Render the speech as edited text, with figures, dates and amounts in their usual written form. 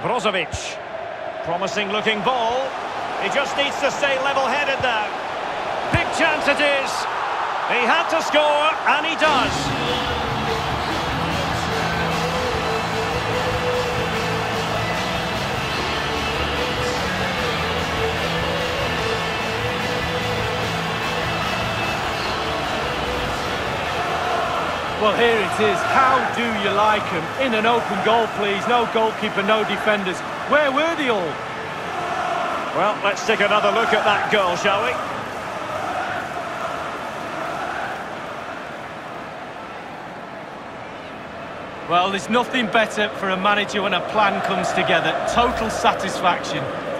Brozovic. Promising looking ball. He just needs to stay level-headed now. Big chance it is. He had to score, and he does. Well, here it is. How do you like him? In an open goal, please. No goalkeeper, no defenders. Where were they all? Well, let's take another look at that goal, shall we? Well, there's nothing better for a manager when a plan comes together. Total satisfaction.